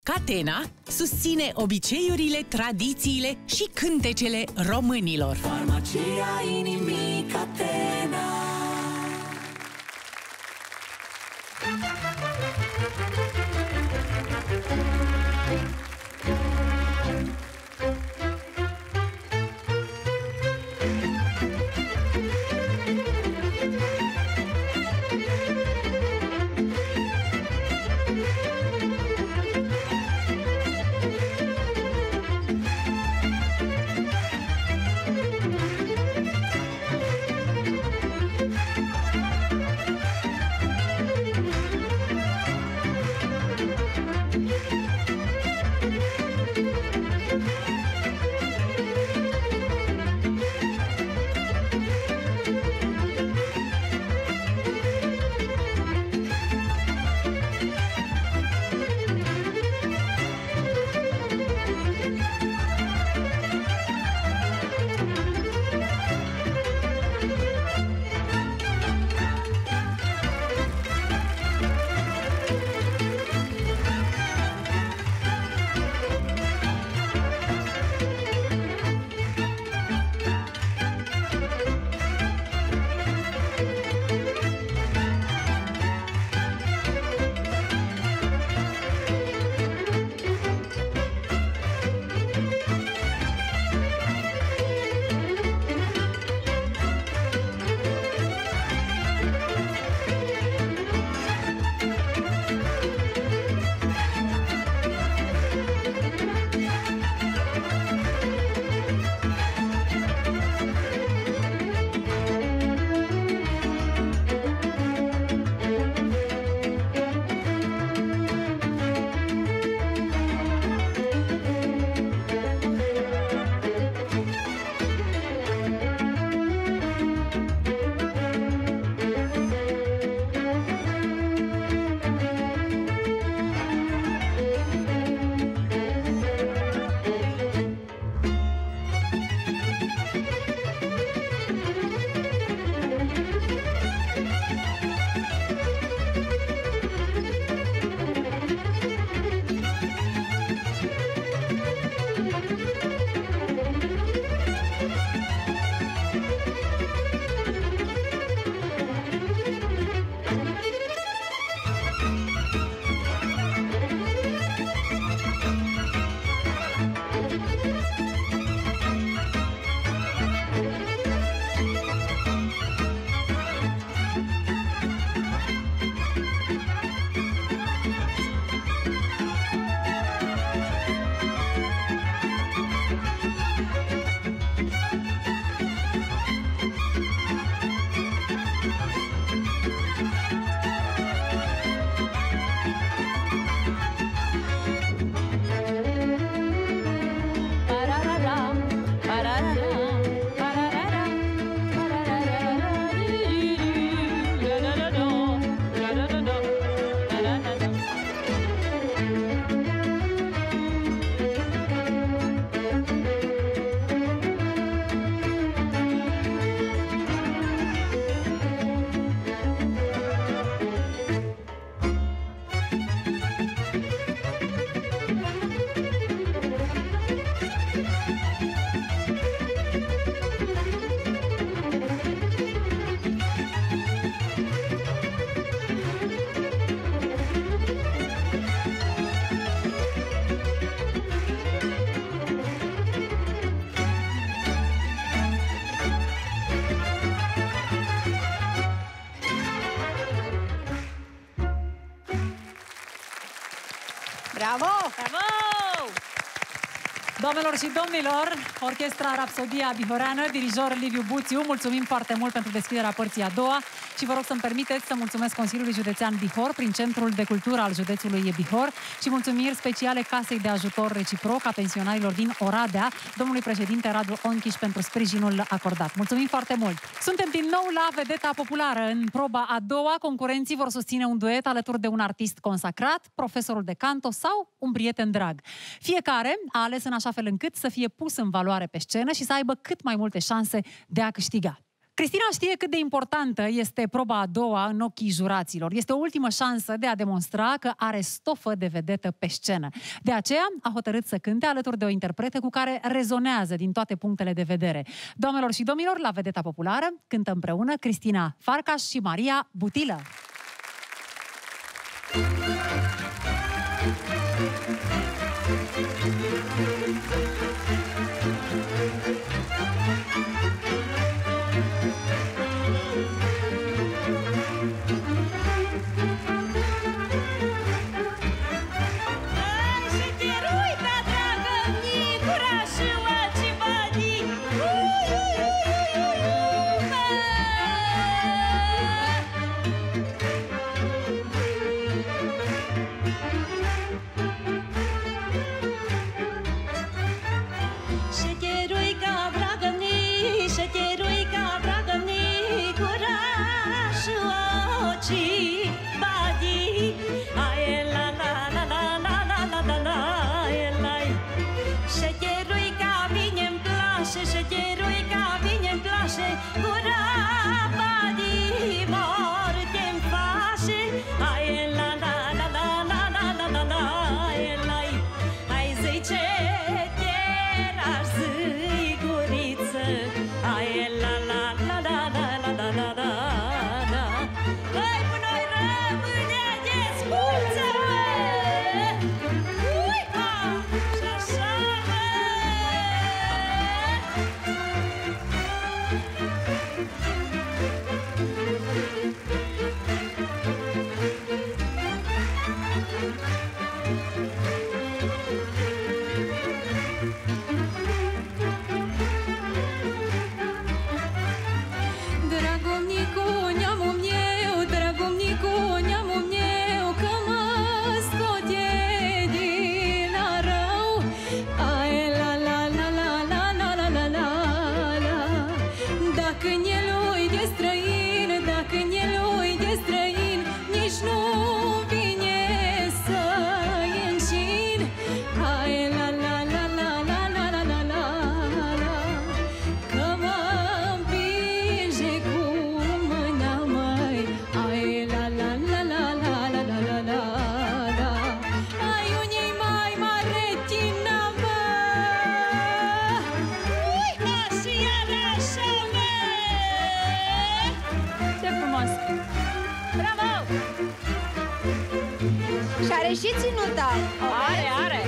Catena susține obiceiurile, tradițiile și cântecele românilor. Farmacia inimii Catena. Bravo! Bravo! Doamnelor și domnilor, Orchestra Rapsodia Bihoreană, dirijor Liviu Buțiu, mulțumim foarte mult pentru deschiderea părții a doua și vă rog să-mi permiteți să mulțumesc Consiliului Județean Bihor prin Centrul de Cultură al județului Bihor și mulțumiri speciale Casei de Ajutor Reciproc a pensionarilor din Oradea, domnului președinte Radu Onchiș pentru sprijinul acordat. Mulțumim foarte mult! Suntem din nou la vedeta populară. În proba a doua, concurenții vor susține un duet alături de un artist consacrat, profesorul de canto sau un prieten drag. Fiecare a ales în așa fel încât să fie pus în valoare pe scenă și să aibă cât mai multe șanse de a câștiga. Cristina știe cât de importantă este proba a doua în ochii juraților. Este o ultimă șansă de a demonstra că are stofă de vedetă pe scenă. De aceea a hotărât să cânte alături de o interpretă cu care rezonează din toate punctele de vedere. Doamnelor și domnilor, la Vedeta Populară cântă împreună Cristina Farcaș și Maria Butilă. Și are și ținuta. Are.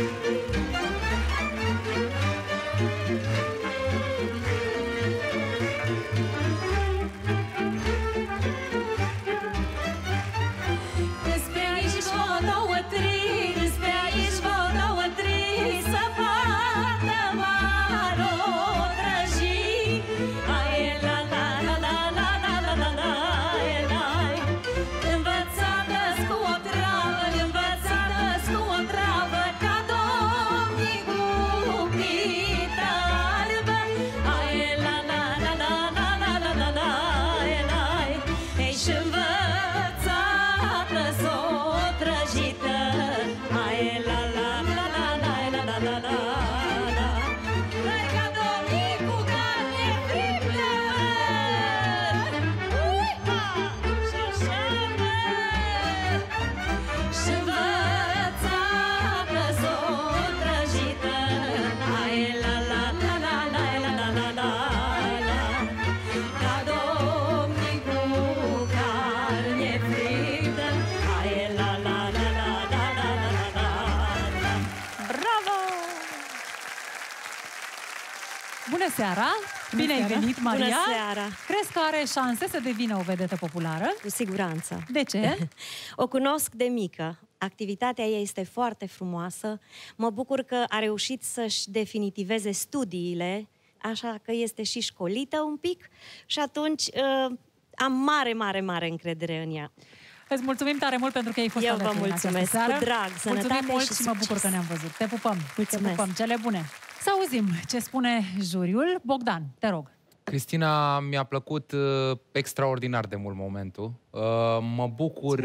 Bună seara! Bine ai venit, Maria! Bună seara! Crezi că are șanse să devină o vedetă populară? Cu siguranță. De ce? O cunosc de mică. Activitatea ei este foarte frumoasă. Mă bucur că a reușit să-și definitiveze studiile, așa că este și școlită un pic și atunci am mare încredere în ea. Îți mulțumim tare mult pentru că ai fost alături. Eu vă mulțumesc, cu drag, sănătate mult și mă bucur că ne-am văzut. Te pupăm! Mulțumesc. Te pupăm, cele bune! Să auzim ce spune juriul. Bogdan, te rog. Cristina, mi-a plăcut extraordinar de mult momentul. Mă bucur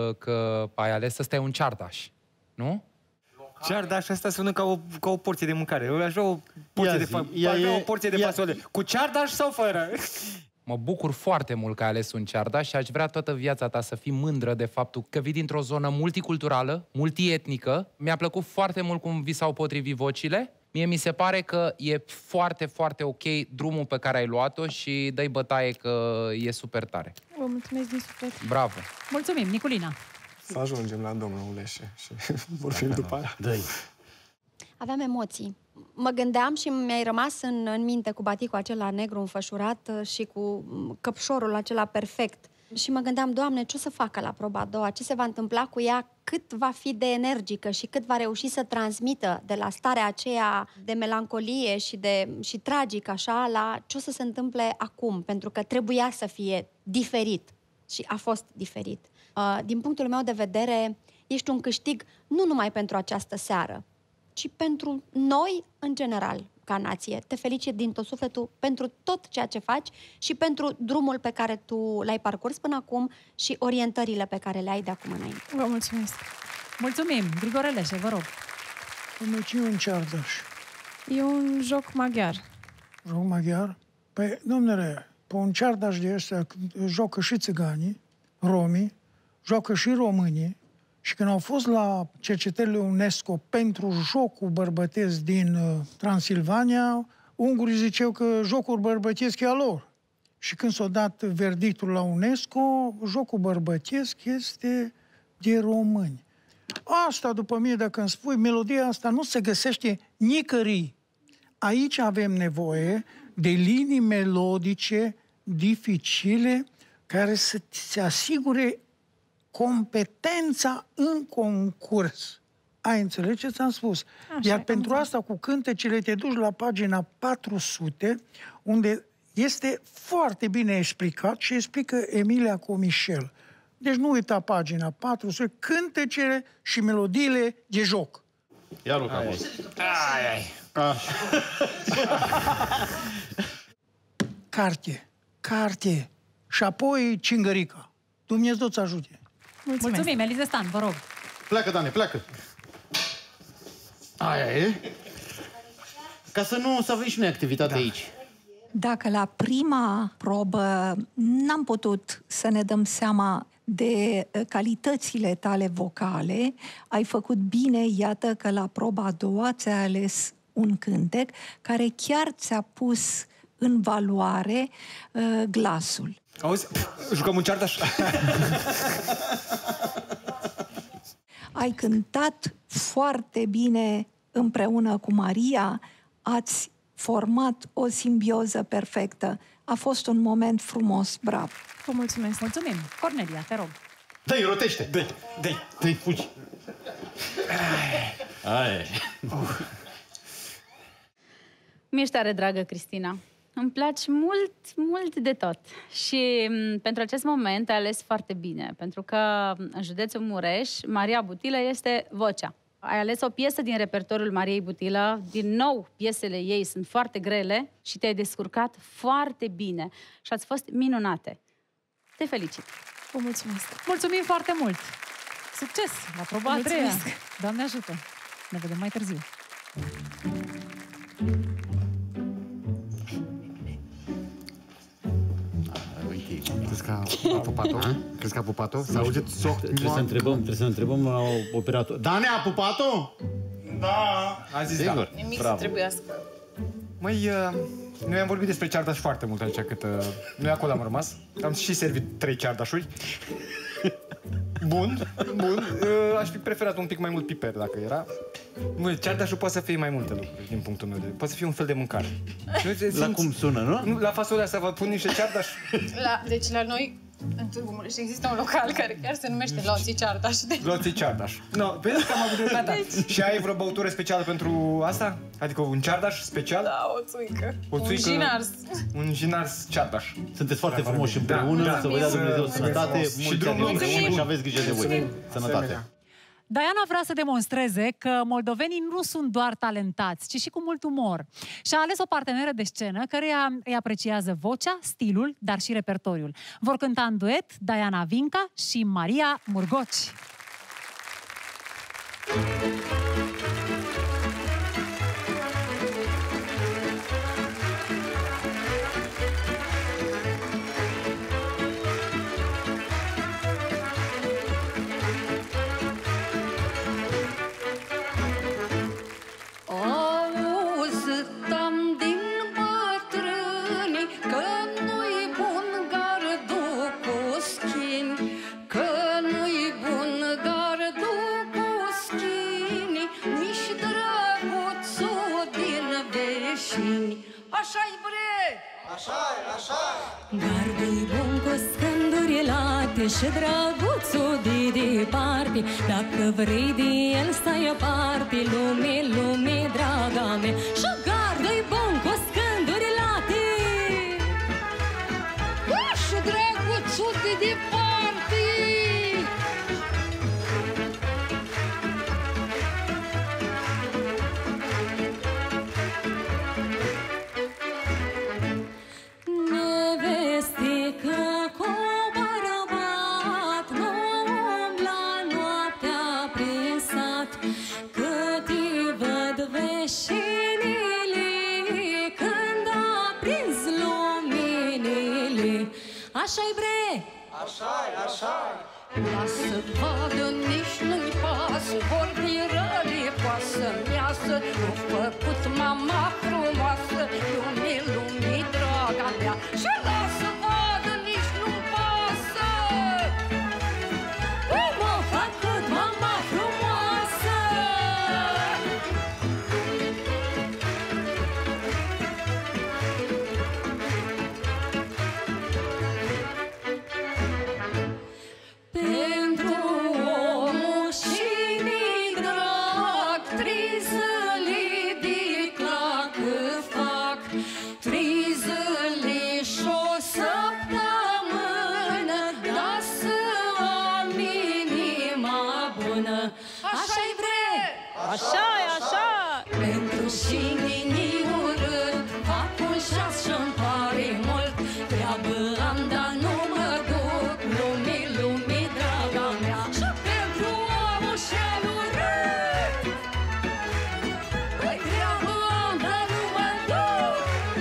că ai ales să stai un ceardaș, nu? Ceardaș, asta sună ca o porție de mâncare. Eu aș vrea o porție de fasole. Cu ceardaș sau fără? Mă bucur foarte mult că ai ales un ceardaș și aș vrea toată viața ta să fii mândră de faptul că vii dintr-o zonă multiculturală, multietnică. Mi-a plăcut foarte mult cum vi s-au potrivit vocile. Mie mi se pare că e foarte, foarte ok drumul pe care ai luat-o și dă-i bătaie că e super tare. Vă mulțumesc din suflet. Bravo! Mulțumim, Niculina. Să ajungem la domnul Uleșe și vorbim după aia. Dă-i. Aveam emoții. Mă gândeam și mi-ai rămas în minte cu baticul acela negru înfășurat și cu căpșorul acela perfect. Și mă gândeam, Doamne, ce o să facă la proba a doua? Ce se va întâmpla cu ea? Cât va fi de energică și cât va reuși să transmită de la starea aceea de melancolie și tragic așa la ce o să se întâmple acum? Pentru că trebuia să fie diferit și a fost diferit. Din punctul meu de vedere, ești un câștig nu numai pentru această seară, ci pentru noi în general, ca nație. Te felicit din tot sufletul pentru tot ceea ce faci și pentru drumul pe care tu l-ai parcurs până acum și orientările pe care le ai de acum înainte. Vă mulțumesc. Mulțumim, Grigore Leșe, vă rog. Ce e un ceardaș? E un joc maghiar. Joc maghiar? Păi, domnule, pe un ceardaș de ăsta joacă și țiganii, romii, joacă și românii, și când au fost la cercetările UNESCO pentru jocul bărbătesc din Transilvania, ungurii ziceau că jocul bărbătesc e al lor. Și când s-a dat verdictul la UNESCO, jocul bărbătesc este de români. Asta, după mine, dacă îmi spui, melodia asta nu se găsește nicăieri. Aici avem nevoie de linii melodice dificile care să se asigure competența în concurs. Ai înțeles ce ți-am spus? Iar pentru asta, cu cântecele, te duci la pagina 400, unde este foarte bine explicat și explică Emilia Comișel. Deci nu uita pagina 400, cântecele și melodiile de joc. Ia Luca, ai. Carte. Și apoi cingărica. Dumnezeu ți ajute. Mulțumim, Elize Stan, vă rog. Pleacă, Dane, pleacă. Aia e. Ca să nu să avem și noi activitate aici. Dacă la prima probă n-am putut să ne dăm seama de calitățile tale vocale, ai făcut bine, iată că la proba a doua ți-ai ales un cântec care chiar ți-a pus în valoare glasul. Auzi, jucăm un ceardaș? Ai cântat foarte bine împreună cu Maria, ați format o simbioză perfectă. A fost un moment frumos, bravo. Vă mulțumesc. Mulțumim. Cornelia, te rog. Dă-i, rotește! Dă-i, fugi! Mi-ești tare dragă, Cristina. Îmi place mult, mult de tot. Și pentru acest moment ai ales foarte bine, pentru că în județul Mureș, Maria Butilă este vocea. Ai ales o piesă din repertoriul Mariei Butilă, din nou, piesele ei sunt foarte grele și te-ai descurcat foarte bine și ați fost minunate. Te felicit! Vă mulțumesc! Mulțumim foarte mult! Succes la proba a treia! Doamne ajută! Ne vedem mai târziu! Crezi că a pupat-o? Trebuie să întrebăm la operator. Dane, a pupat-o? Da! A zis sigur. Da. Nimic să trebuiască. Măi, noi am vorbit despre ceardaș foarte mult aici, cât noi acolo am rămas. Am și servit 3 ceardașuri. Bun. Aș fi preferat un pic mai mult piper, dacă era. Ceardașul poate să fie mai multe lucruri, din punctul meu de vedere. Poate să fie un fel de mâncare. La cum sună, nu? La fasolea să vă pun niște ceardaș. Deci la noi, în Târgu Mureș, există un local care chiar se numește Loții Ceardaș. Loții Ceardaș. No, vezi că am avut dreptate. Și ai vreo băutură specială pentru asta? Adică un ceardaș special? Da, o țuică. Un jinars. Un jinars ceardaș. Sunteți foarte frumoși împreună, să vă dea Dumnezeu sănătate, mulți ani împreună și aveți grijă de voi. Sănătate. Diana vrea să demonstreze că moldovenii nu sunt doar talentați, ci și cu mult umor. Și a ales o parteneră de scenă căreia îi apreciază vocea, stilul, dar și repertoriul. Vor cânta în duet Diana Vinca și Maria Murgoci. rușini. Așa-i bre! Așa-i, așa-i! Gardul bun cu scânduri late și drăguțul de departe, dacă vrei de el stai aparte, lume, lume, draga mea. Și gardul bun cu scânduri late și drăguțul de departe. Nevestică cu bărbat, nu umbla noaptea prin sat, că te văd veșinile când aprins luminile. Așa-i bre! Așa-i, așa-i! Lasă vadă, nici nu-i pasă, vorbi răle poasă miasă, o făcut mama frumoasă, lume, lume, draga mea. Și lasă vadă, nici nu-mi pasă, cum a făcut mama frumoasă. pentru omul și-mi drag, trizăli de clacă fac, trizăli și-o săptămână, da să am inima bună. Așa-i bre! Așa-i, așa! Pentru șinii urât, fac un șas și-mi pare mult, treabă am, dar nu mă duc, lume, lume, draga mea. Și pentru omul și-al urât, păi treabă am, dar nu mă duc,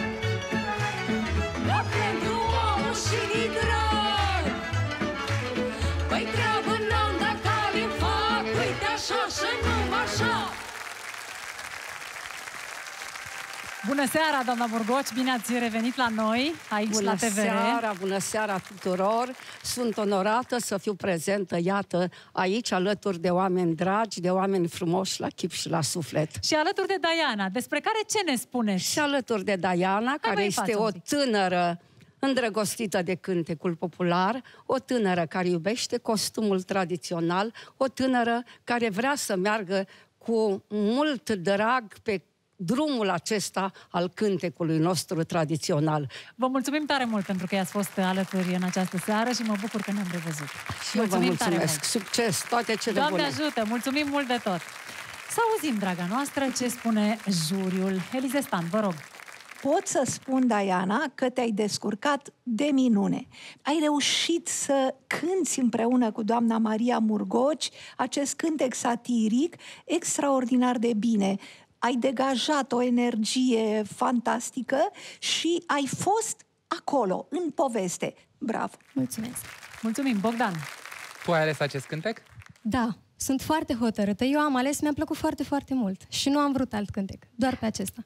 dar pentru omul și-i drag, păi treabă n-am, dar care-mi fac, uite așa și numai așa. Bună seara, doamna Burgoci, bine ați revenit la noi, aici la TVR. Bună seara tuturor! Sunt onorată să fiu prezentă, iată, aici, alături de oameni dragi, de oameni frumoși la chip și la suflet. Și alături de Diana, despre care ce ne spuneți? Și alături de Diana, care este o tânără îndrăgostită de cântecul popular, o tânără care iubește costumul tradițional, o tânără care vrea să meargă cu mult drag pe drumul acesta al cântecului nostru tradițional. Vă mulțumim tare mult pentru că i-ați fost alături în această seară și mă bucur că ne-am revăzut. Și eu vă mulțumesc. Succes, toate cele bune. Doamne ajută, mulțumim mult de tot. Să auzim, draga noastră, ce spune juriul. Elize Stan, vă rog. Pot să spun, Diana, că te-ai descurcat de minune. Ai reușit să cânți împreună cu doamna Maria Murgoci acest cântec satiric extraordinar de bine. Ai degajat o energie fantastică și ai fost acolo, în poveste. Bravo! Mulțumesc! Mulțumim, Bogdan! Tu ai ales acest cântec? Da, sunt foarte hotărâtă. Eu am ales, mi-a plăcut foarte, foarte mult. Și nu am vrut alt cântec, doar pe acesta.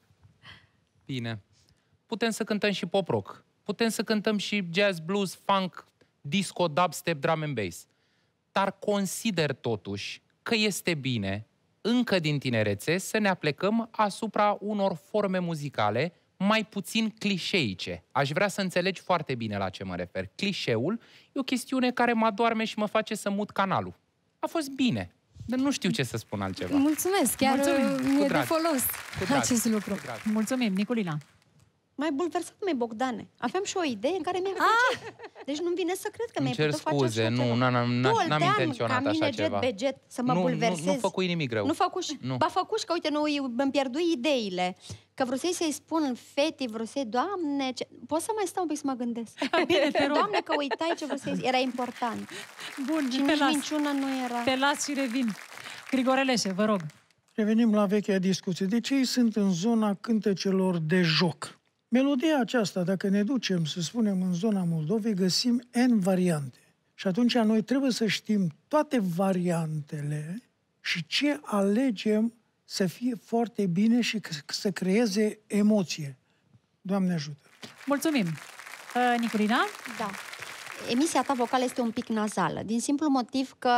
Bine. Putem să cântăm și pop-rock. Putem să cântăm și jazz, blues, funk, disco, dubstep, drum and bass. Dar consider totuși că este bine, încă din tinerețe, să ne aplecăm asupra unor forme muzicale mai puțin clișeice. Aș vrea să înțelegi foarte bine la ce mă refer. Clișeul e o chestiune care mă adorme și mă face să mut canalul. A fost bine, dar nu știu ce să spun altceva. Mulțumesc, chiar mi-e de folos acest lucru. Mulțumim, Niculina. Mai bulversat, mai Bogdane. Aveam și o idee în care mi-a plăcut. Deci nu-mi vine să cred că mi-ai putut face așa ceva. N-am intenționat așa ceva. Jet, să mă bulversez. Nu făcui nimic rău. Nu făcuși. Ba făcuși, că uite, îmi pierdui ideile. Că vrusei să-i spun fetii, vrusei, Doamne, poți să mai stau un pic să mă gândesc? Bine, te rog. Doamne, că uitai ce vrusei, era important. Bun, și nici minciuna nu era. Te las și revin. Grigoreleșe, vă rog. Revenim la vechea discuție. De ce ei sunt în zona cântecelor de joc? Melodia aceasta, dacă ne ducem, să spunem, în zona Moldovei, găsim N variante. Și atunci noi trebuie să știm toate variantele și ce alegem să fie foarte bine și să creeze emoție. Doamne ajută! Mulțumim! Niculina? Da. Emisia ta vocală este un pic nazală, din simplu motiv că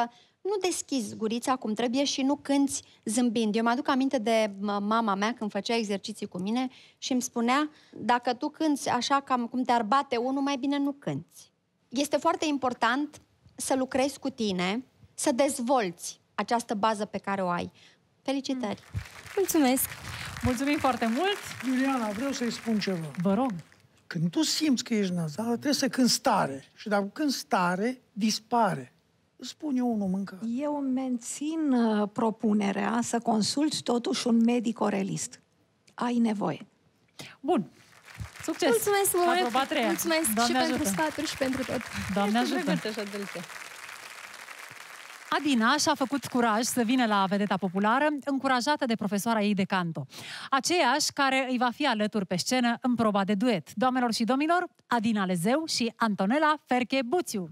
nu deschizi gurița cum trebuie și nu cânți zâmbind. Eu mă aduc aminte de mama mea când făcea exerciții cu mine și îmi spunea, dacă tu cânți așa cam cum te-ar bate unul, mai bine nu cânți. Este foarte important să lucrezi cu tine, să dezvolți această bază pe care o ai. Felicitări! Mulțumesc! Mulțumim foarte mult! Iuliana, vreau să-i spun ceva. Vă rog. Când tu simți că ești nasală, trebuie să cânti tare. Și dacă cânti tare, dispare. Spune unul mâncă. Eu mențin propunerea să consulți totuși un medic-orelist. Ai nevoie. Bun. Succes! Mulțumesc mult! Mulțumesc Doamne și pentru sfaturi și pentru tot. Doamne ajută! Adina și-a făcut curaj să vină la vedeta populară, încurajată de profesoara ei de canto. Aceeași care îi va fi alături pe scenă în proba de duet. Doamnelor și domnilor, Adina Lezeu și Antonela Ferche-Buțiu.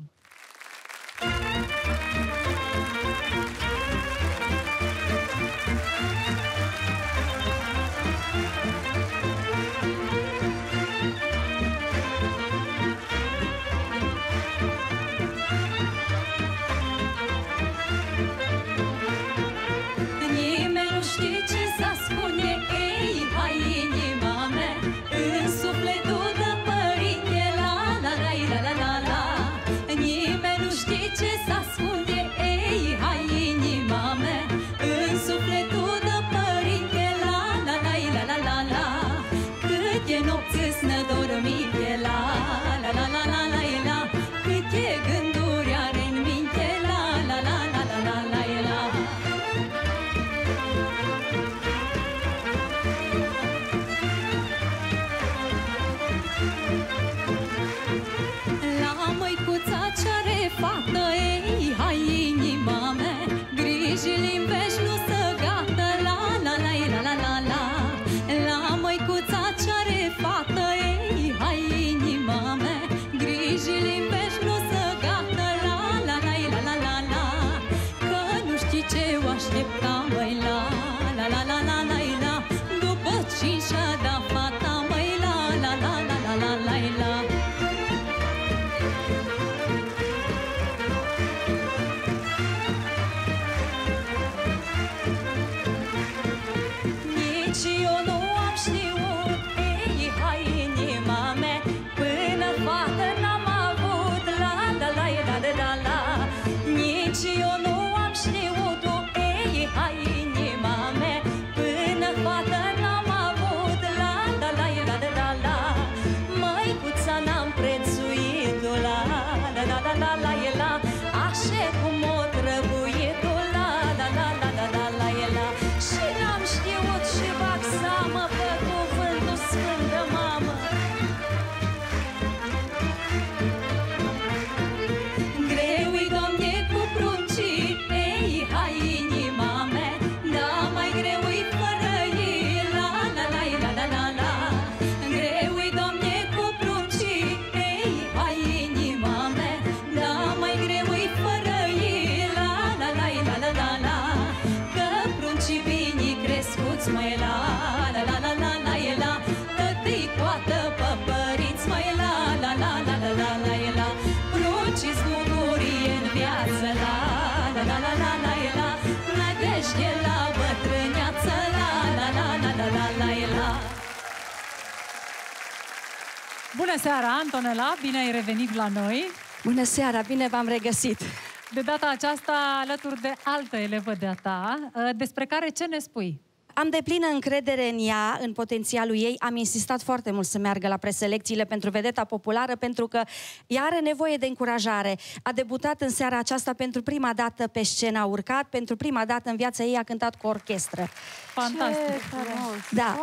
Bună seara, Antonela! Bine ai revenit la noi! Bună seara! Bine v-am regăsit! De data aceasta alături de altă elevă de-a ta, despre care ce ne spui? Am deplină încredere în ea, în potențialul ei. Am insistat foarte mult să meargă la preselecțiile pentru vedeta populară, pentru că ea are nevoie de încurajare. A debutat în seara aceasta pentru prima dată pe scenă, a urcat, pentru prima dată în viața ei a cântat cu orchestră. Fantastic! Da,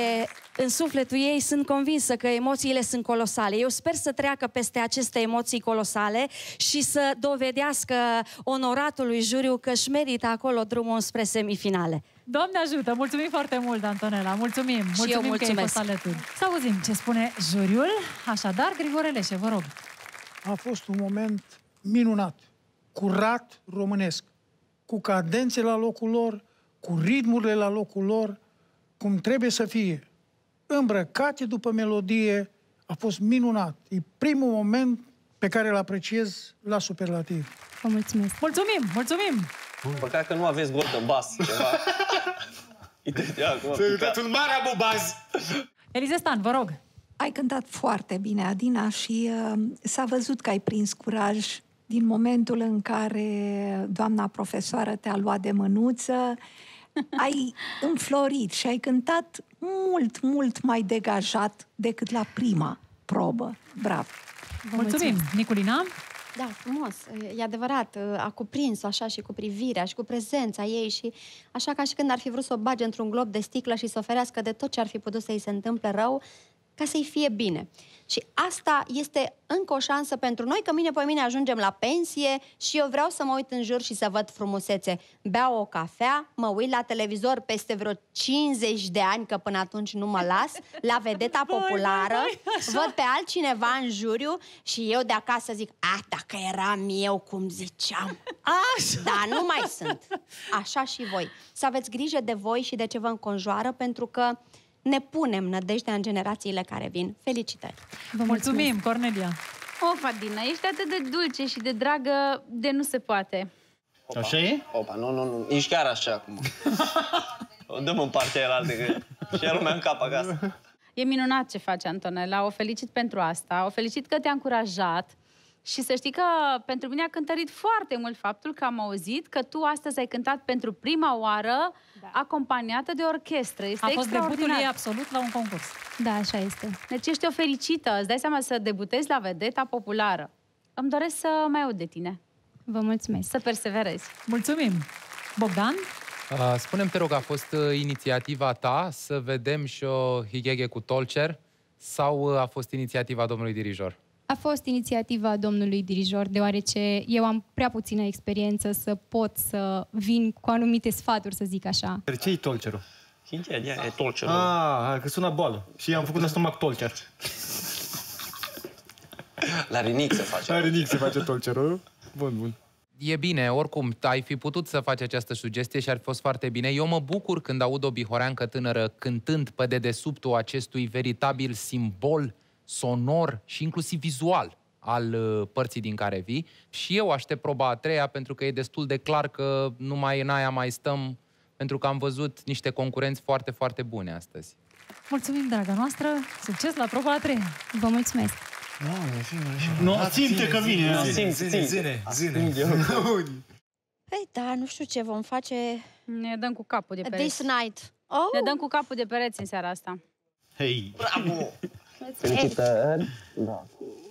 în sufletul ei sunt convinsă că emoțiile sunt colosale. Eu sper să treacă peste aceste emoții colosale și să dovedească onoratului juriu că își merită acolo drumul spre semifinale. Doamne ajută! Mulțumim foarte mult, Antonela! Mulțumim! Mulțumim că ai fost alături. Să auzim ce spune juriul. Așadar, Grigore Leșe, vă rog. A fost un moment minunat, curat românesc, cu cadențe la locul lor, cu ritmurile la locul lor, cum trebuie să fie. Îmbrăcate după melodie, a fost minunat. E primul moment pe care îl apreciez la superlativ. Vă mulțumesc. Mulțumim, mulțumim! Păcat că nu aveți gol de bas, ceva. Să uitați un mare abubaz! Elize Stan, vă rog. Ai cântat foarte bine, Adina, și s-a văzut că ai prins curaj din momentul în care doamna profesoară te-a luat de mânuță. Ai înflorit și ai cântat mult, mult mai degajat decât la prima probă. Bravo! Mulțumim! Niculina? Da, frumos. E adevărat, a cuprins-o așa și cu privirea și cu prezența ei și așa ca și când ar fi vrut să o bage într-un glob de sticlă și să o ferească de tot ce ar fi putut să-i se întâmple rău, ca să-i fie bine. Și asta este încă o șansă pentru noi, că mine pe mine ajungem la pensie și eu vreau să mă uit în jur și să văd frumusețe. Beau o cafea, mă uit la televizor peste vreo 50 de ani, că până atunci nu mă las, la vedeta populară, văd pe altcineva în juriu și eu de acasă zic, dacă eram eu cum ziceam. Dar nu mai sunt. Așa și voi. Să aveți grijă de voi și de ce vă înconjoară, pentru că ne punem nădejdea în generațiile care vin. Felicitări! Vă mulțumim, Cornelia! Of, Adina, ești atât de dulce și de dragă de nu se poate. Opa, așa e? Opa, nu, nici chiar așa acum. O dăm în partea elaltă, că și lumea în cap acasă. E minunat ce face Antonella, o felicit pentru asta, o felicit că te-a încurajat. Și să știi că pentru mine a cântărit foarte mult faptul că am auzit că tu astăzi ai cântat pentru prima oară, acompaniată de orchestră. Este a fost debutul ei absolut la un concurs. Da, așa este. Deci ești o fericită, îți dai seama să debutezi la vedeta populară. Îmi doresc să mai aud de tine. Vă mulțumesc. Să perseverezi. Mulțumim. Bogdan? Spune-mi, te rog, a fost inițiativa ta să vedem și o higheghe cu Tolcer sau a fost inițiativa domnului dirijor? A fost inițiativa domnului dirijor, deoarece eu am prea puțină experiență să pot să vin cu anumite sfaturi, să zic așa. Ce-i Tolcerul? E Tolcerul. Că sună boală. Și am făcut la stomac Tolcer. La rinic se face. La rinic se face Tolcerul. Bun. E bine, oricum, ai fi putut să faci această sugestie și ar fi fost foarte bine. Eu mă bucur când aud o bihoreancă tânără cântând pe dedesubtul acestui veritabil simbol sonor și inclusiv vizual al părții din care vii. Și eu aștept proba a treia, pentru că e destul de clar că numai în aia mai stăm, pentru că am văzut niște concurenți foarte, foarte bune astăzi. Mulțumim, draga noastră! Succes la proba a treia! Vă mulțumesc! Nu, simte că vine! Zine! Păi da, nu știu ce vom face. Ne dăm cu capul de pereți. This night. Ne dăm cu capul de pereți în seara asta. Hei! Bravo! Felicitări! Da.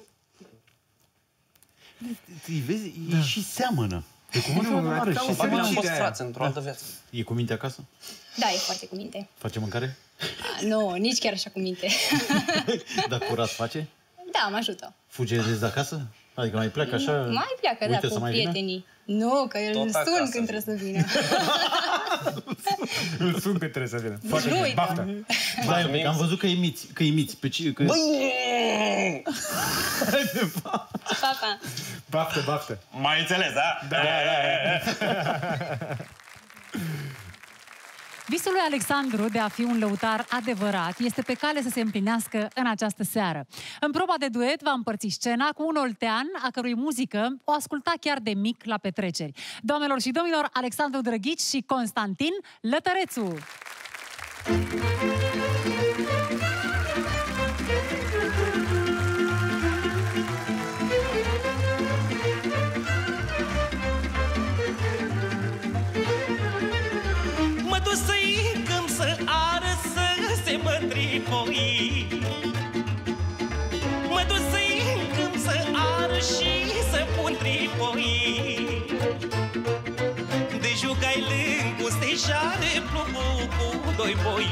Vezi, e și seamănă. E cu am fost frați într-o altă viață. E cu minte acasă? Da, e foarte cu minte. Face mâncare? Nu, nici chiar așa cu minte. Dar curat face? Da, mă ajută. Fuge de acasă? Adică mai pleacă așa? Mai pleacă, da, cu prietenii. Nu, că îl sun când trebuie să vină. Îl sun când trebuie să vină. Foarte bine, baftă. Da, am văzut că imiți. Băi! Papa. Baftă. Mai înțeles, da? Da. Visul lui Alexandru de a fi un lăutar adevărat este pe cale să se împlinească în această seară. În proba de duet va împărți scena cu un oltean a cărui muzică o asculta chiar de mic la petreceri. Doamnelor și domnilor, Alexandru Drăghici și Constantin Lătărețu! Mă duc să-i câmp să ară să se mătripoi. Mă duc să-i câmp să ară și să pun tripoi. De jucai lângusteșare plubu cu doi boi.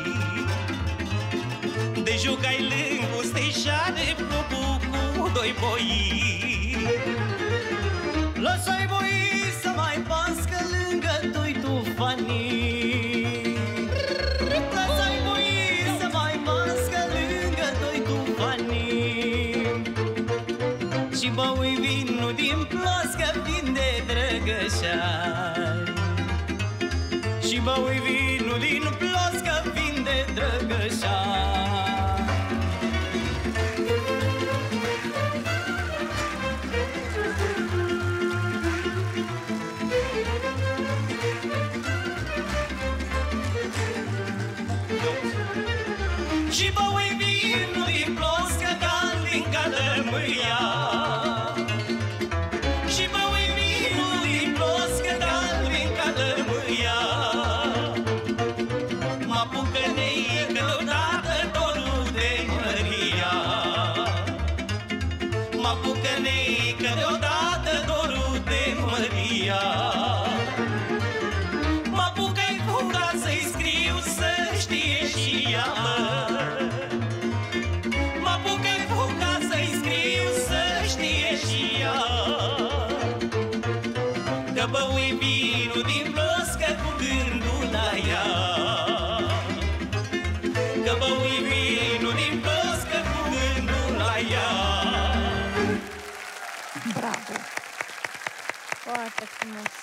De jucai lângusteșare plubu cu doi boi. Lăsai voi să mai pască lângă doi tufanii. Lăsai voi să mai pască lângă doi tufanii. Și băui vinul din plască vin de drăgășani. Și băui vinul din plască vin de drăgășani. Și băui vinul din ploscă, dar din călămâia. Și băui vinul din ploscă, dar din călămâia. Mă apucă neică deodată dorul de măria. Mă apucă neică deodată dorul de măria. Mă apucă-i fura să-i scriu să știe și ea. Mă apucă-i fura să-i scriu să știe și ea. Că băui vinul din ploscă cu gândul la ea. Că băui vinul din ploscă cu gândul la ea. Bravo! Foarte frumos.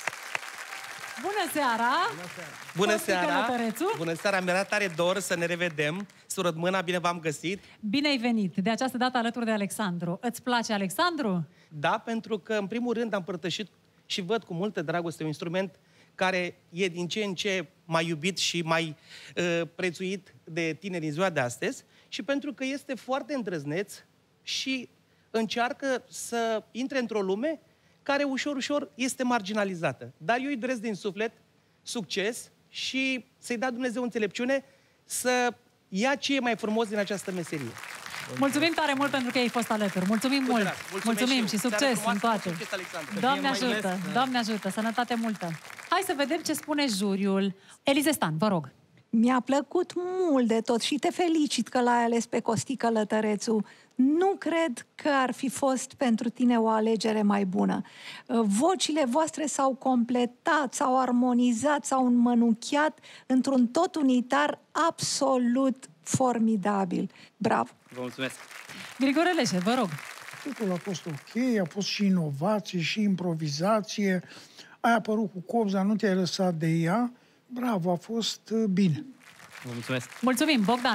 Bună seara! Bună Costică seara! Lătărețu. Bună seara! Mi-era tare dor să ne revedem. Sură mâna, bine v-am găsit. Bine ai venit! De această dată alături de Alexandru. Îți place Alexandru? Da, pentru că, în primul rând, am părtășit și văd cu multă dragoste un instrument care e din ce în ce mai iubit și mai prețuit de tineri în ziua de astăzi și pentru că este foarte îndrăzneț și încearcă să intre într-o lume care ușor, ușor este marginalizată. Dar eu îi doresc din suflet succes și să-i dea Dumnezeu înțelepciune să ia ce e mai frumos din această meserie. Mulțumim tare mult pentru că ai fost alături. Mulțumim mult! Mulțumim și succes în toate! Doamne ajută! Doamne ajută! Sănătate multă! Hai să vedem ce spune juriul. Elize Stan, vă rog! Mi-a plăcut mult de tot și te felicit că l-ai ales pe Costică Lătărețu. Nu cred că ar fi fost pentru tine o alegere mai bună. Vocile voastre s-au completat, s-au armonizat, s-au înmănuchiat într-un tot unitar absolut formidabil. Bravo! Vă mulțumesc! Grigore Leșe, vă rog! Totul a fost ok, a fost și inovație, și improvizație. Ai apărut cu copza, nu te-ai lăsat de ea. Bravo, a fost bine. Vă mulțumesc! Mulțumim, Bogdan!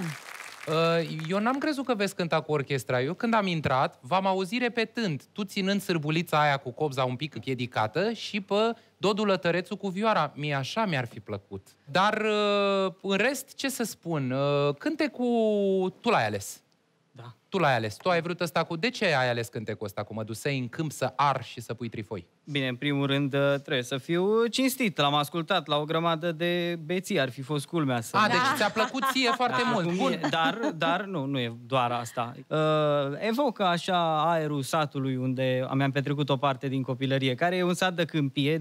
Eu n-am crezut că veți cânta cu orchestra. Eu când am intrat, v-am auzit repetând, tu ținând sârbulița aia cu copza un pic împiedicată și pe Dodu Lătărețu cu vioara. Mie așa mi-ar fi plăcut. Dar în rest, ce să spun? Cântecul tu l-ai ales. Da. Tu l-ai ales. Tu ai vrut ăsta cu... De ce ai ales cântecul ăsta cu mă dusei în câmp să ar și să pui trifoi? Bine, în primul rând trebuie să fiu cinstit. L-am ascultat la o grămadă de beții. Ar fi fost culmea să... Deci ți-a plăcut ție foarte mult. Bun. Dar nu e doar asta. Evocă așa aerul satului unde mi-am petrecut o parte din copilărie, care e un sat de câmpie,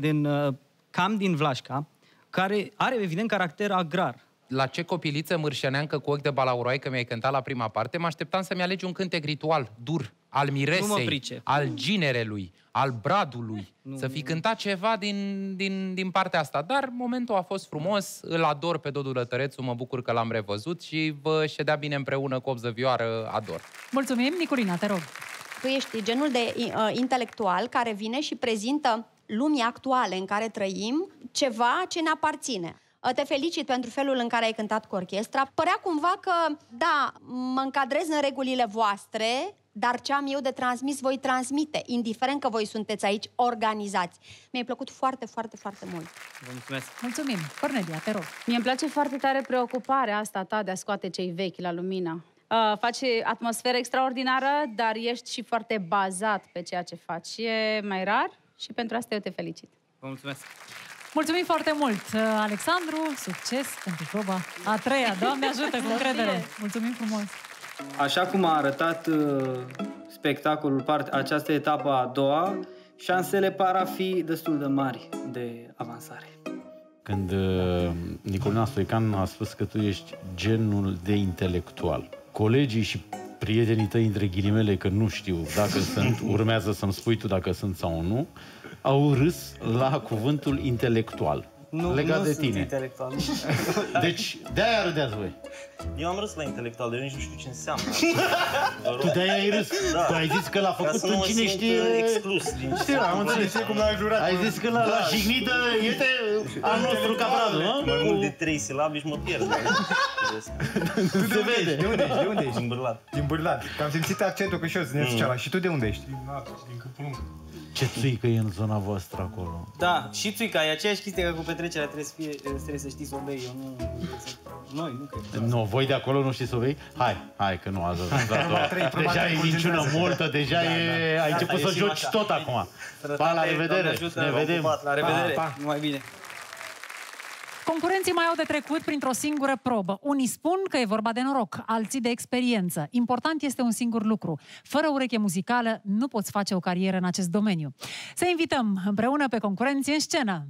cam din Vlașca, care are, evident, caracter agrar. La ce copiliță mârșăneancă cu ochi de balauroai că mi-ai cântat la prima parte, mă așteptam să-mi alegi un cântec ritual, dur, al miresei, al ginerelui, al bradului, să fi cântat ceva din partea asta. Dar momentul a fost frumos, îl ador pe Dodu Lătărețu, mă bucur că l-am revăzut și vă ședea bine împreună copză vioară, ador. Mulțumim, Niculina, te rog. Tu ești genul de intelectual care vine și prezintă lumii actuale în care trăim ceva ce ne aparține. Te felicit pentru felul în care ai cântat cu orchestra. Părea cumva că, da, mă încadrez în regulile voastre, dar ce am eu de transmis, voi transmite, indiferent că voi sunteți aici organizați. Mi-a plăcut foarte, foarte, foarte mult. Vă mulțumesc! Mulțumim! Cornelia, te rog! Mie îmi place foarte tare preocuparea asta ta de a scoate cei vechi la lumină. Faci atmosferă extraordinară, dar ești și foarte bazat pe ceea ce faci. E mai rar și pentru asta eu te felicit. Vă mulțumesc! Mulțumim foarte mult, Alexandru, succes pentru proba a treia. Doamne ajută, cu încredere! Mulțumim frumos! Așa cum a arătat spectacolul, această etapă a doua, șansele par a fi destul de mari de avansare. Când Nicolina Stoican a spus că tu ești genul de intelectual, colegii și prietenii tăi, între ghilimele, că nu știu dacă sunt, urmează să-mi spui tu dacă sunt sau nu, au râs la cuvântul intelectual. Legat de tine. Intelectual. Deci, de-aia râdeați voi. Eu am râs la intelectual, eu nici nu știu ce înseamnă. Tu de-aia ai râs? Da. Tu ai zis că l-a făcut în cine știe... exclus. Știu, am înțeles cum l-a jurat. Ai zis că l-a jignit, este al nostru capradul, nu? Mai mult de 3 silabi și mă pierd. Tu de unde ești? De unde ești? Din Bârlad. Din Bârlad. Că am simțit accentul că și eu sunt cealaltă. Și tu de unde ești? Din Natu, din Câmpul Lung. Ce țuică e în zona voastră acolo? Da, și țuica, e aceeași chestie că cu petrecerea trebuie să știi să o bei, eu Noi, nu cred. Nu, voi de acolo nu știți să vei? Hai, că nu azi. Deja e minciună multă, deja ai început să joci tot acum. Pa, la revedere. Ne vedem. La revedere. Numai bine. Concurenții mai au de trecut printr-o singură probă. Unii spun că e vorba de noroc, alții de experiență. Important este un singur lucru. Fără ureche muzicală nu poți face o carieră în acest domeniu. Să invităm împreună pe concurenții în scenă.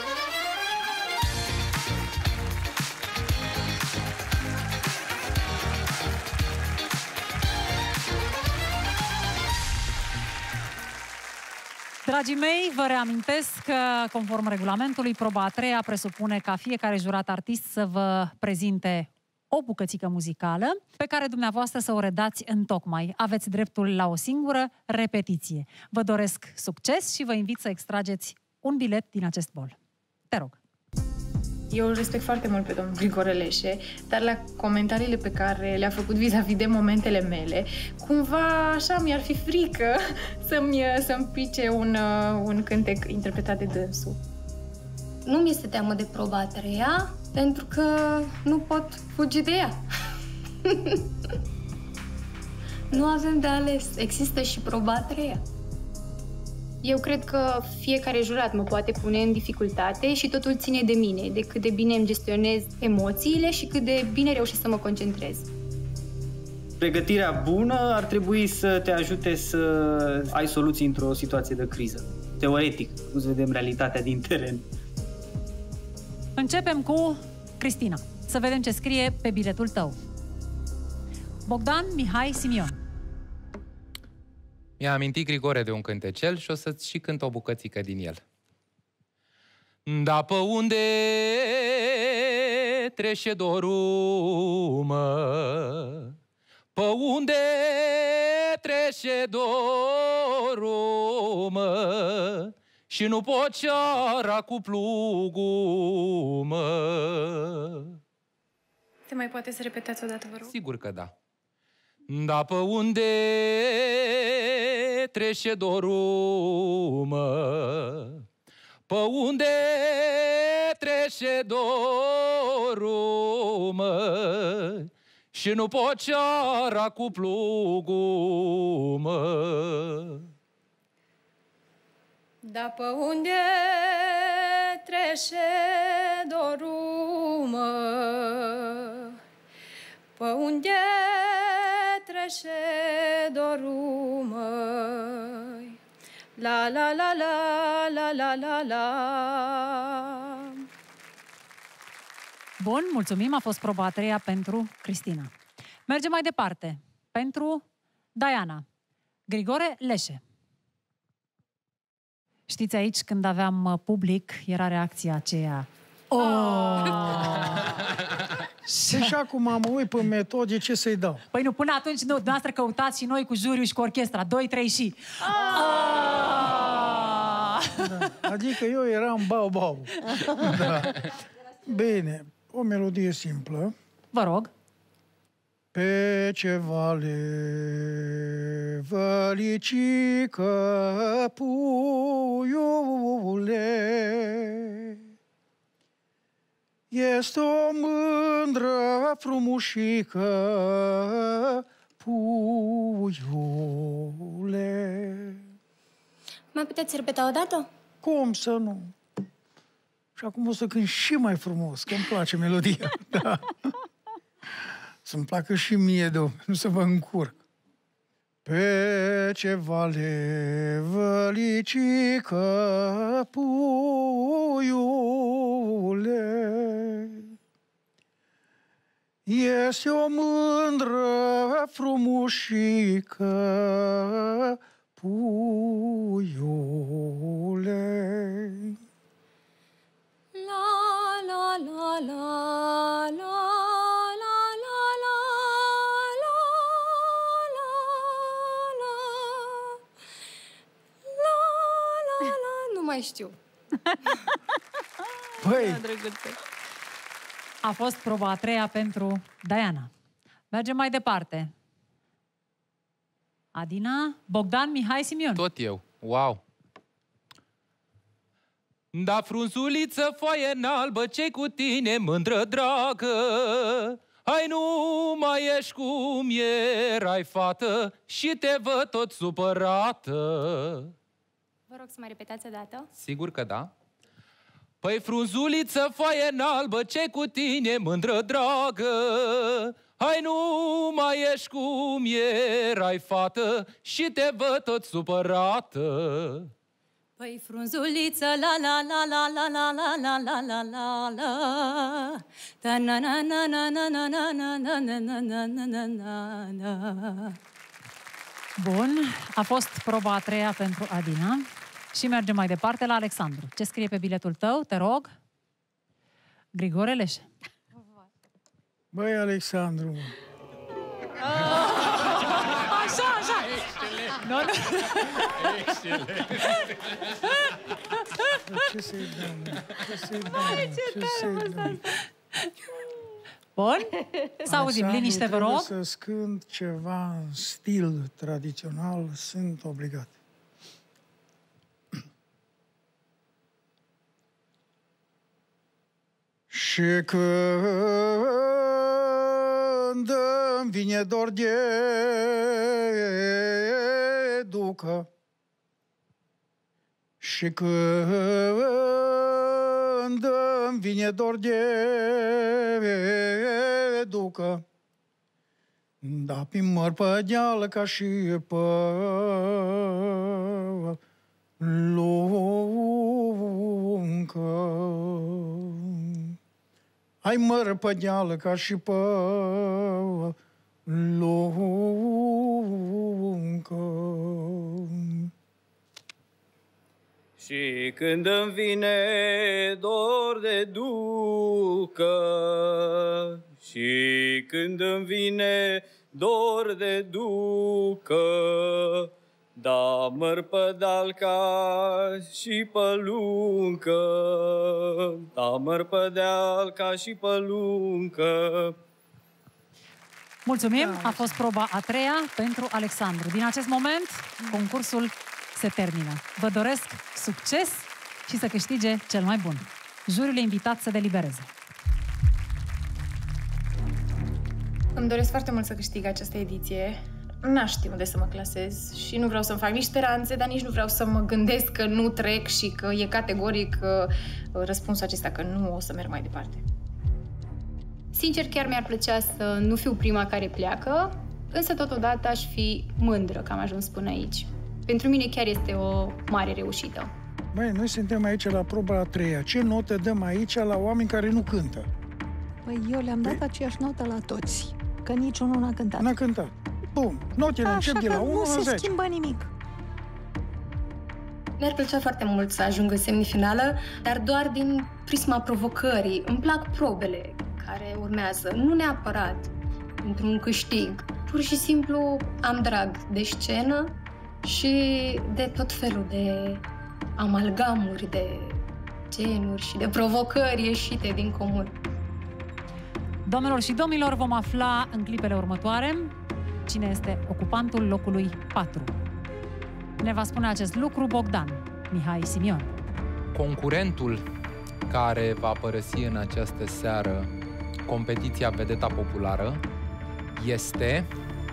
Dragii mei, vă reamintesc că, conform regulamentului, proba a treia presupune ca fiecare jurat artist să vă prezinte o bucățică muzicală pe care dumneavoastră să o redați întocmai. Aveți dreptul la o singură repetiție. Vă doresc succes și vă invit să extrageți un bilet din acest bol. Te rog. Eu îl respect foarte mult pe domnul Grigore Leșe, dar la comentariile pe care le-a făcut vis-a-vis de momentele mele, cumva așa mi-ar fi frică să-mi pice un cântec interpretat de dânsul. Nu mi este teamă de proba a treia, pentru că nu pot fugi de ea. Nu avem de ales. Există și proba a treia. Eu cred că fiecare jurat mă poate pune în dificultate și totul ține de mine, de cât de bine îmi gestionez emoțiile și cât de bine reușesc să mă concentrez. Pregătirea bună ar trebui să te ajute să ai soluții într-o situație de criză. Teoretic, nu vedem realitatea din teren. Începem cu Cristina. Să vedem ce scrie pe biletul tău. Bogdan Mihai Simion. Mi-a amintit Grigore de un cântecel și o să-ți și cânt o bucățică din el. Da, pe unde trece dorul, mă? Pe unde trece dorul, mă? Și nu pot ceara cu plugul, mă? Se mai poate să repetați odată, vă rog? Sigur că da. Da, pe unde trece dorul, mă? Pe unde trece dorul, mă? Și nu pot ceara cu plugul, mă? Da, pe unde trece dorul, mă? Pe unde trece dorul, măi? La la la la la la la la. Bun, mulțumim, a fost proba a treia pentru Cristina. Mergem mai departe. Pentru Diana. Grigore Leșe. Știți, aici, când aveam public, era reacția aceea. Și acum mă uit pe metode, ce să-i dau? Păi nu, până atunci, nu, dumneavoastră căutați și noi cu juriul și cu orchestra. 2, 3 și... Da. Adică eu eram bau-bau. Da. Bine, o melodie simplă. Vă rog. Pe ce vale vălicică puiule, este o mândră frumușică puiule. Mai puteți repeta o dată? Cum să nu? Și acum o să cânt și mai frumos, că îmi place melodia. Da. Să-mi placă și mie, domnule, nu să vă încurc. Pe ce vale vălicică puiule, este o mândră frumușică puiule. La la la la la. Nu mai știu. Păi. A fost proba a treia pentru Diana. Mergem mai departe. Adina, Bogdan Mihai Simion. Tot eu. Wow! Da, frunzuliță, foaie n-albă, ce-i cu tine, mândră dragă? Hai, nu mai ești cum erai, fată, și te văd tot supărată. Vă rog să mai repetați o dată. Sigur că da. Păi, frunzuliță, foaie n-albă, ce-i cu tine, mândră dragă? Hai, nu mai ești cum erai, fată, și te văd tot supărată. Păi, frunzuliță, la la la la la la la la la la la la, ta na na na na na na na na na na na na na na. Bun, a fost proba a treia pentru Adina. Și mergem mai departe la Alexandru. Ce scrie pe biletul tău, te rog? Grigore Leșe. Băi, Alexandru. Așa, așa. Excelent. Excelent. Ce să-i dăm? Ce să-i dăm? Ce tare a fost. Bun? Să auzim, liniște, vă rog. Trebuie să cânt ceva în stil tradițional, sunt obligat. Și când îmi vine dor de ducă, și când îmi vine dor de ducă, da, prin măr pe deal ca și pe luncă. Ai măr pe deal ca și pe luncă. Și când îmi vine dor de ducă, și când îmi vine dor de ducă, da, măr pe deal și pe luncă, da, măr pe deal și pe luncă. Mulțumim, a fost proba a treia pentru Alexandru. Din acest moment, concursul se termină. Vă doresc succes și să câștige cel mai bun. Juriul e invitat să delibereze. Îmi doresc foarte mult să câștig această ediție. N-aș ști unde să mă clasez și nu vreau să-mi fac nici speranțe, dar nici nu vreau să mă gândesc că nu trec și că e categoric răspunsul acesta că nu o să merg mai departe. Sincer, chiar mi-ar plăcea să nu fiu prima care pleacă, însă totodată aș fi mândră că am ajuns până aici. Pentru mine chiar este o mare reușită. Băi, noi suntem aici la proba a treia. Ce notă dăm aici la oameni care nu cântă? Păi eu le-am dat aceeași notă la toți, că niciunul n-a cântat. N-a cântat. Bun, notele încep de la 1 la 10. Nu se schimbă nimic. Mi-ar plăcea foarte mult să ajung în semifinală, dar doar din prisma provocării. Îmi plac probele care urmează, nu neapărat într-un câștig. Pur și simplu am drag de scenă și de tot felul de amalgamuri, de genuri și de provocări ieșite din comun. Doamnelor și domnilor, vom afla în clipele următoare cine este ocupantul locului 4. Ne va spune acest lucru Bogdan Mihai Simion. Concurentul care va părăsi în această seară competiția Vedeta Populară este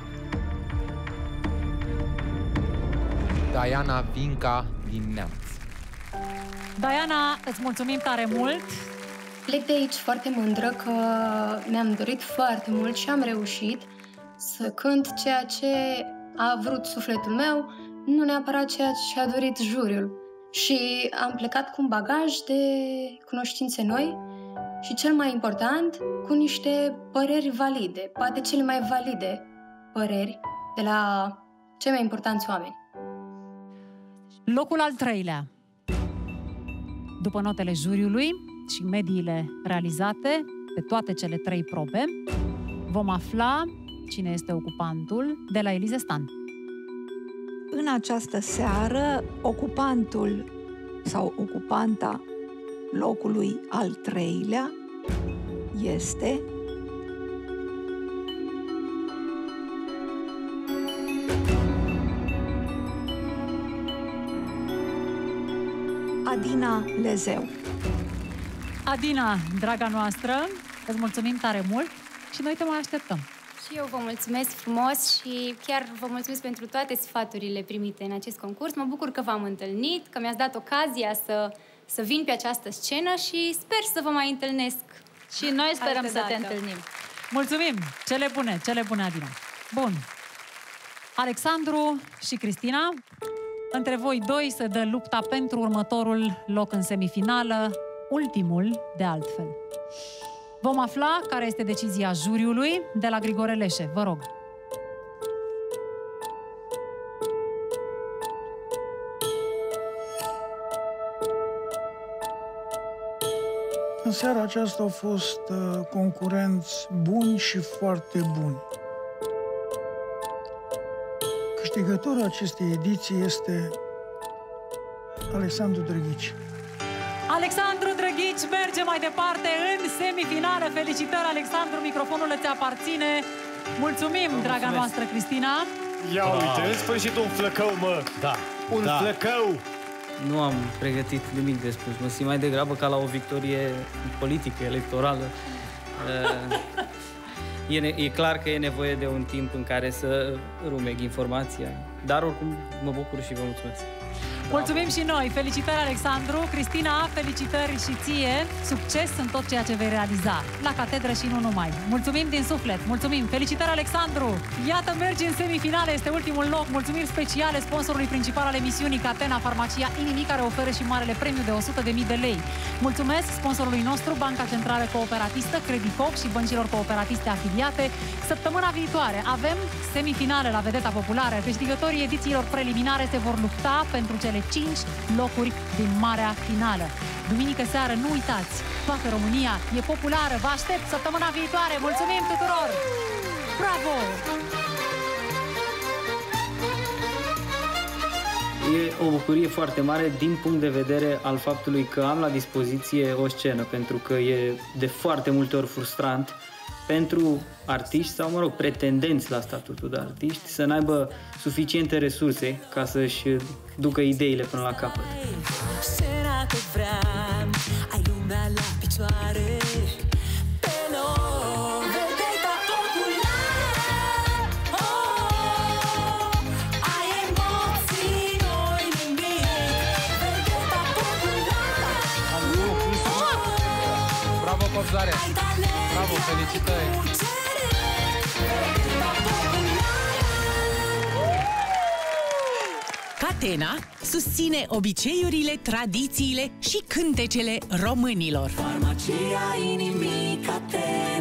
Diana Vinca din Neamț. Diana, îți mulțumim tare mult! Plec de aici foarte mândră că mi-am dorit foarte mult și am reușit să cânt ceea ce a vrut sufletul meu, nu neapărat ceea ce a dorit juriul. Și am plecat cu un bagaj de cunoștințe noi și, cel mai important, cu niște păreri valide, poate cele mai valide păreri de la cei mai importanți oameni. Locul al 3-lea. După notele juriului și mediile realizate pe toate cele 3 probe, vom afla cine este ocupantul de la Elize Stan. În această seară, ocupantul sau ocupanta locului al 3-lea este Adina Lezeu. Adina, draga noastră, îți mulțumim tare mult și noi te mai așteptăm. Și eu vă mulțumesc frumos și chiar vă mulțumesc pentru toate sfaturile primite în acest concurs. Mă bucur că v-am întâlnit, că mi-ați dat ocazia să vin pe această scenă și sper să vă mai întâlnesc. Și noi sperăm să te întâlnim. Mulțumim! Cele bune, Adina. Bun. Alexandru și Cristina, între voi doi se dă lupta pentru următorul loc în semifinală, ultimul de altfel. Vom afla care este decizia juriului de la Grigore Leșe. Vă rog. În seara aceasta au fost concurenți buni și foarte buni. Câștigătorul acestei ediții este Alexandru Drăghici. Alexandru Drăghici merge mai departe în semifinală. Felicitări, Alexandru, microfonul îți aparține. Mulțumim, draga noastră, Cristina. Ia uite, în sfârșit un flăcău, mă! Da. Un flăcău! Nu am pregătit nimic de spus. Mă simt mai degrabă ca la o victorie politică, electorală. E clar că e nevoie de un timp în care să rumeg informația. Dar oricum mă bucur și vă mulțumesc. Mulțumim și noi! Felicitări, Alexandru! Cristina, felicitări și ție! Succes în tot ceea ce vei realiza, la catedră și nu numai. Mulțumim din suflet! Mulțumim! Felicitări, Alexandru! Iată, mergi în semifinale, este ultimul loc. Mulțumiri speciale sponsorului principal al emisiunii, Catena Farmacia Inimi, care oferă și marele premiu de 100.000 de lei. Mulțumesc sponsorului nostru, Banca Centrală Cooperatistă, Credicop și băncilor cooperativiste afiliate. Săptămâna viitoare avem semifinale la Vedeta Populară. Câștigătorii edițiilor preliminare se vor lupta pentru cele 5 locuri din marea finală. Duminică seară, nu uitați, toată România e populară. Vă aștept săptămâna viitoare. Mulțumim tuturor! Bravo! E o bucurie foarte mare din punct de vedere al faptului că am la dispoziție o scenă, pentru că e de foarte multe ori frustrant pentru artiști sau, mă rog, pretendenți la statutul de artiști să n-aibă suficiente resurse ca să-și ducă ideile până la capăt. Scena cât vrea, ai lumea la picioare. Pe loc, Vedeta Populară. Ai emoții, noi nimic. Vedeta Populară. Bravo, Cobzare! Bravo, felicitări! Catena susține obiceiurile, tradițiile și cântecele românilor. Farmacia Inimii, Catena.